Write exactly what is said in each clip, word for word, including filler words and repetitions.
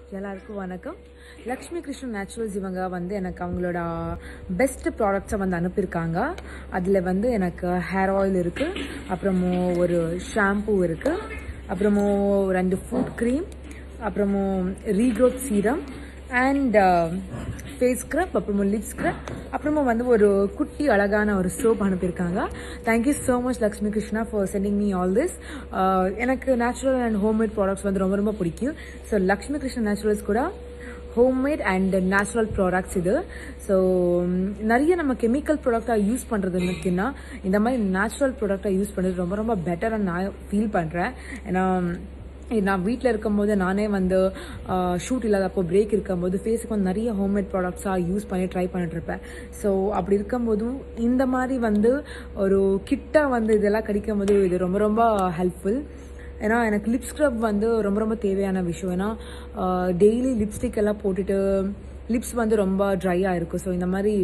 எல்லாருக்கும் வணக்கம். லக்ஷ்மி கிருஷ்ணன் நேச்சுரல்ஸ் இவங்க வந்து எனக்கு அவங்களோட பெஸ்ட் ப்ராடக்ட்ஸை வந்து அனுப்பியிருக்காங்க. அதில் வந்து எனக்கு ஹேர் ஆயில் இருக்குது, அப்புறமும் ஒரு ஷாம்பூ இருக்குது, அப்புறமும் ரெண்டு ஃபுட் க்ரீம், அப்புறமும் regrowth serum and face scrub, அப்புறமா லிப் ஸ்க்ரப், அப்புறமா வந்து ஒரு குட்டி அழகான ஒரு சோப் அனுப்பியிருக்காங்க. Thank you so much Lakshmi Krishna for sending me all this. எனக்கு நேச்சுரல் அண்ட் ஹோம்மேட் ப்ராடக்ட்ஸ் வந்து ரொம்ப ரொம்ப பிடிக்கும். ஸோ லக்ஷ்மி கிருஷ்ணன் நேச்சுரல்ஸ் கூட ஹோம்மேட் அண்ட் நேச்சுரல் ப்ராடக்ட்ஸ் இது. ஸோ நிறைய நம்ம கெமிக்கல் ப்ராடக்டாக யூஸ் பண்ணுறதுக்குன்னா இந்த மாதிரி நேச்சுரல் ப்ராடக்டாக யூஸ் பண்ணுறது ரொம்ப ரொம்ப பெட்டராக நான் ஃபீல் பண்ணுறேன். ஏன்னா நான் வீட்டில் இருக்கும்போது நானே வந்து ஷூட் இல்லாதப்போ பிரேக் இருக்கும்போது ஃபேஸுக்கு வந்து நிறைய ஹோம்மேட் ப்ராடக்ட்ஸாக யூஸ் பண்ணி ட்ரை பண்ணிட்டுருப்பேன். ஸோ அப்படி இருக்கும்போதும் இந்த மாதிரி வந்து ஒரு கிட்டாக வந்து இதெல்லாம் கிடைக்கும் போது இது ரொம்ப ரொம்ப ஹெல்ப்ஃபுல். ஏன்னா எனக்கு லிப் ஸ்க்ரப் வந்து ரொம்ப ரொம்ப தேவையான விஷயம். ஏன்னா டெய்லி லிப்ஸ்டிக் எல்லாம் போட்டுட்டு லிப்ஸ் வந்து ரொம்ப ட்ரையாக இருக்கும். ஸோ இந்த மாதிரி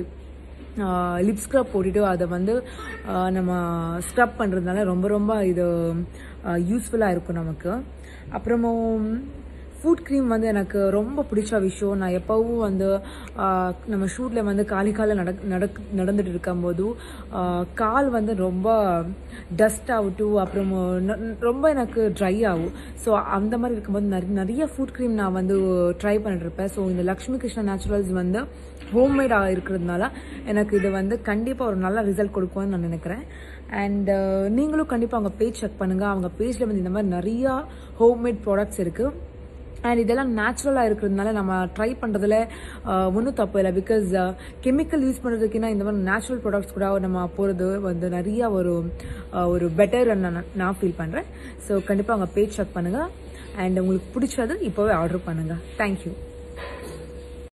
லிப் ஸ்க்ரப் போட்டுட்டு அதை வந்து நம்ம ஸ்க்ரப் பண்ணுறதுனால ரொம்ப ரொம்ப இது யூஸ்ஃபுல்லாக இருக்கும் நமக்கு. அப்புறமும் ஃபுட் க்ரீம் வந்து எனக்கு ரொம்ப பிடிச்ச விஷயம். நான் எப்போவும் வந்து நம்ம ஷூட்டில் வந்து காலி காலில் நட நடக் நடந்துட்டு இருக்கும்போதும் கால் வந்து ரொம்ப டஸ்ட் ஆகட்டும், அப்புறம் ரொம்ப எனக்கு ட்ரை ஆகும். ஸோ அந்த மாதிரி இருக்கும்போது நிறைய நிறைய ஃபுட் க்ரீம் நான் வந்து ட்ரை பண்ணிட்டுருப்பேன். ஸோ இந்த லக்ஷ்மி கிருஷ்ணா நேச்சுரல்ஸ் வந்து ஹோம்மேடாக இருக்கிறதுனால எனக்கு இது வந்து கண்டிப்பாக ஒரு நல்ல ரிசல்ட் கொடுக்கும்னு நான் நினைக்கிறேன். அண்ட் நீங்களும் கண்டிப்பாக அவங்க பேஜ் செக் பண்ணுங்கள். அவங்க பேஜில் வந்து இந்த மாதிரி நிறையா ஹோம்மேட் ப்ராடக்ட்ஸ் இருக்குது. அண்ட் இதெல்லாம் நேச்சுரலாக இருக்கிறதுனால நம்ம ட்ரை பண்ணுறதுல ஒன்றும் தப்பு இல்லை. பிகாஸ் கெமிக்கல் யூஸ் பண்ணுறதுக்குன்னா இந்த மாதிரி நேச்சுரல் ப்ராடக்ட்ஸ் கூட நம்ம போகிறது வந்து நிறையா ஒரு ஒரு பெட்டர் நான் நான் ஃபீல் பண்ணுறேன். ஸோ கண்டிப்பாக அவங்க பேஜ் செக் பண்ணுங்கள். அண்ட் உங்களுக்கு பிடிச்சது இப்போவே ஆர்டர் பண்ணுங்கள். தேங்க்யூ.